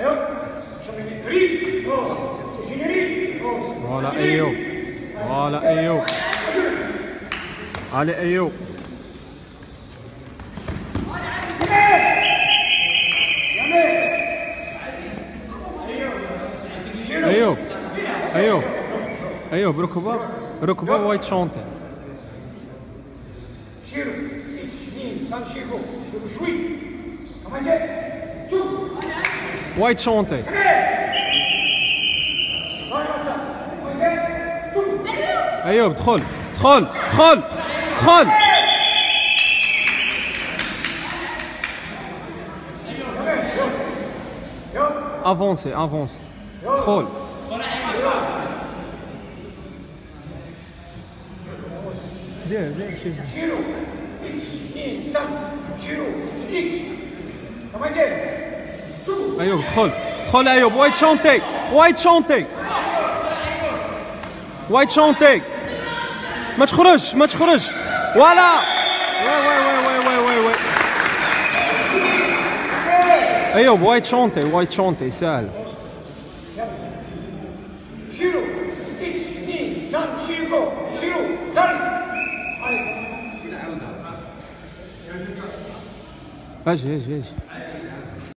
Voilà Ayoub. Voilà Ayoub. Allez Ayoub. Ayoub. Ayoub. Ayoub ركبة وايت شونتي. وايت شونتي. ايوب دخل دخل دخل دخل. افونسي افونسي دخل. دير ايوب دخل دخل ايوب. وايت شونتي وايت شونتي وايت شونتي. ما تخرج ما تخرج. فوالا. وي ايوب وايت شونتي وايت شونتي سهل. اجي